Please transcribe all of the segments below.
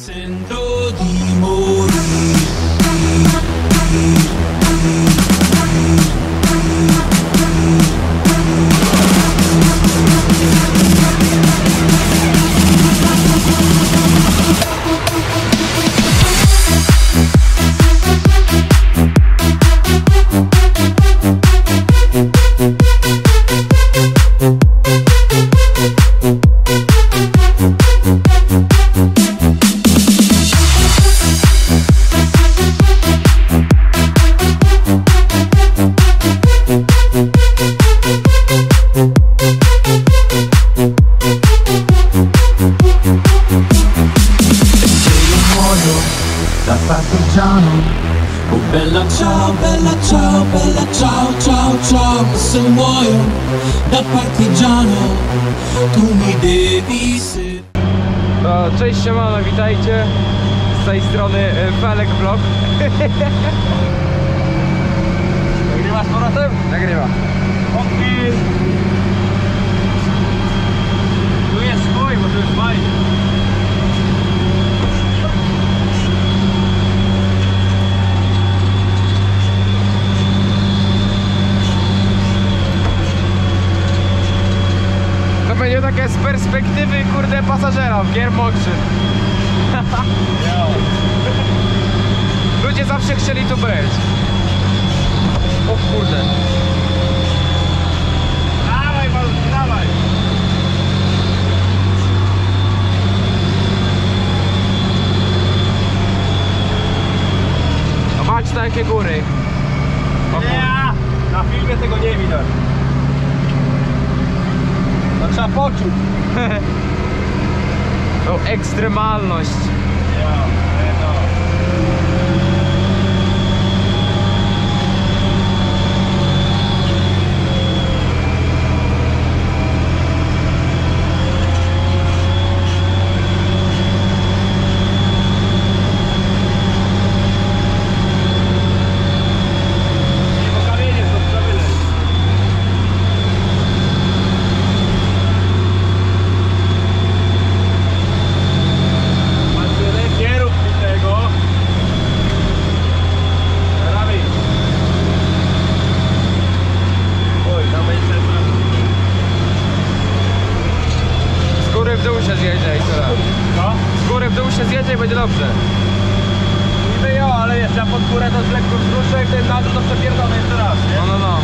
Sento di morire. Da partigiano, oh bella ciao, bella ciao, bella ciao, ciao, ciao. Se muoio da partigiano, tu mi devi se... Cześć, siemano, witajcie. Z tej strony Felek Vlog. Nagrywasz z powrotem? Nagrywa. Okej. Tu jest swój, bo to jest fajnie. To będzie takie z perspektywy, kurde, pasażera w Giermoczyn. Ludzie zawsze chcieli tu być. O kurde. Dawaj, malutki, dawaj. Patrz na jakie góry. O kurde. Ja, na filmie tego nie widać. To trzeba poczuć. To ekstremalność. Ja, no. Z góry w dół się zjedzie i będzie dobrze. Niby jo, ale jeszcze pod górę to z lekko wzruszę i ten na dół to przepierdolę jeszcze raz, nie? No.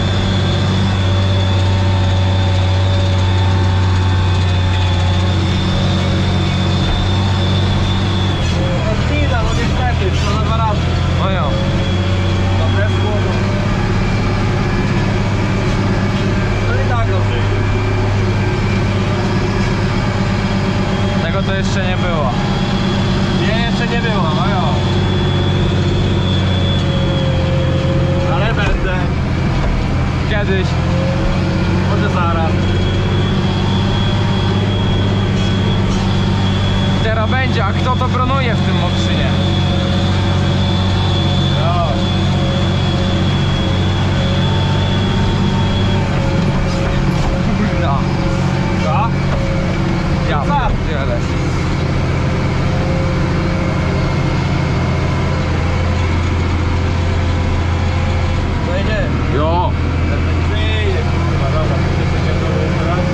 Chwila, no niestety, to na 2 razy. No jo. Dobre słowo. No i tak dobrze. Tego to jeszcze nie było. Nie, jeszcze nie było, no jo. Ale będę. Kiedyś. Może zaraz. Teraz będzie, a kto to bronuje w tym Mokrzynie? Jo. Kurda. Co? Ja Co? pierdzielę. No i nie. Jo. Wyjdzie, kurwa, dobra, to się pierdolę jeszcze raz.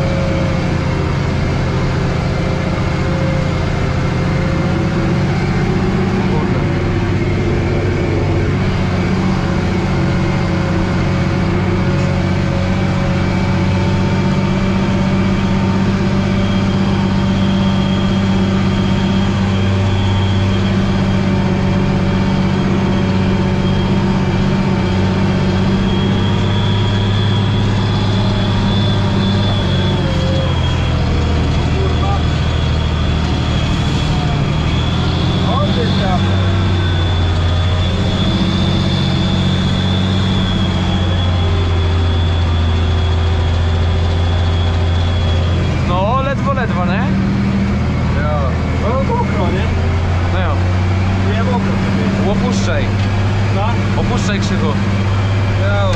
ledwo, nie? Ja. No mokro, nie? No jo. Nie mokro. Opuszczaj. Co? Opuszczaj Krzychu. Ja.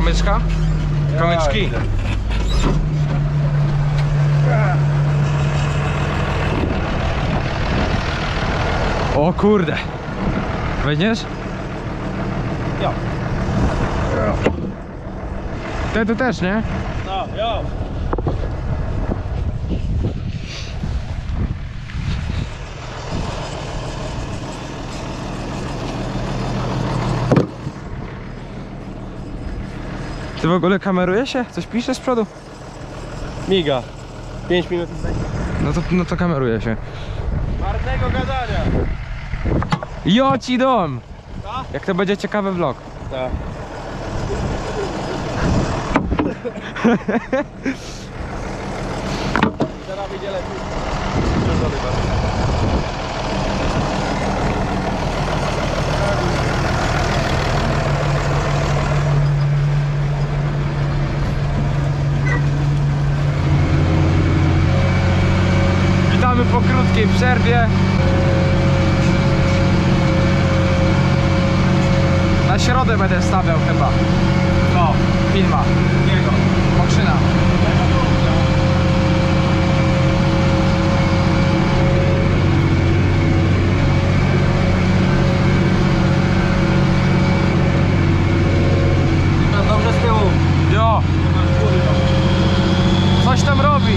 kamyczka? Kamyczki. O kurde. Weźmiesz? Jo. Ty tu też, nie? No, jo. Ty w ogóle kameruje się? Coś piszesz z przodu? Miga. 5 minut i zdanie. No to kameruje się. Marnego gadania. Jo ci dom! Co? Jak to będzie ciekawy vlog. Tak. Teraz wyjdzie lepiej. Przeszody bardzo. Witamy po krótkiej przerwie. Na środę będę stawiał chyba. No. Filma. Niego. Mokrzyna. Tam dobrze z tyłu. Jo, Nie ma skóry tam. coś tam robi.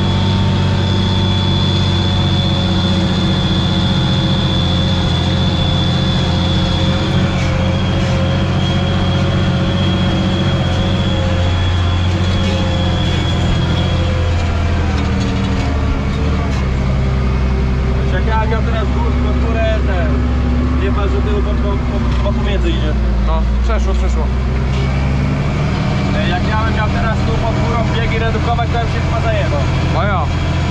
Jak ja miał teraz górę, nie ma, że tyłu po pomiędzy idzie. No, przeszło. Jak miał teraz tu pod górą biegi redukować, to bym się chyba zajebał. O jo.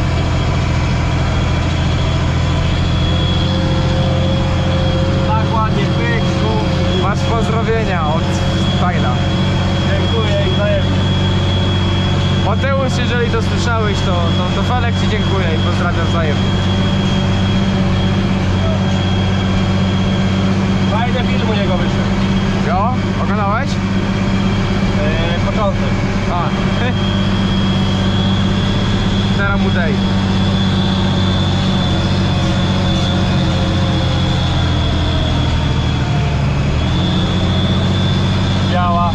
Tak ładnie, pyk, tu. Masz pozdrowienia od Fajna. Dziękuję i wzajemnie. Mateusz, jeżeli to słyszałeś, to Felek ci dziękuję i pozdrawiam wzajemnie. Fajny film u niego wyszedł. Jo, oglądałeś? Początek. A. Teraz mu dej. Biała.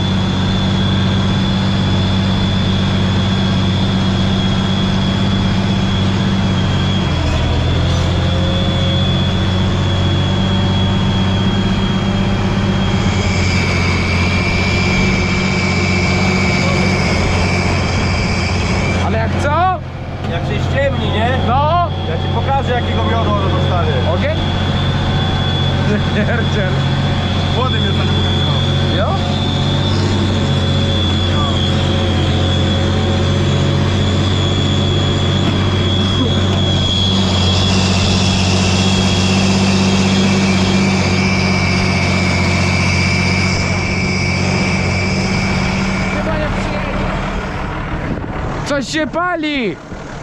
Ale jak co? Jak się ściemni, nie? No! Ja ci pokażę, jakiego miodu ono dostanie. Ogień? Pierdziel. Młody mnie tak pokazał. Jo? Chyba nie przyjedzie. Coś się pali!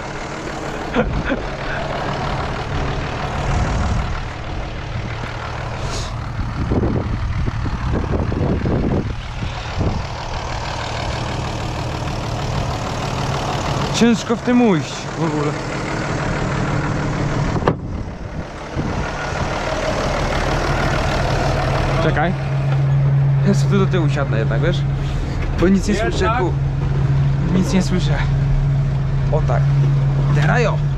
Ciężko w tym ujść w ogóle. Czekaj. Ja sobie tu do tyłu siadnę jednak, wiesz? Bo nic nie Jednak? słyszę. Nic nie słyszę. O tak. Teraz jo.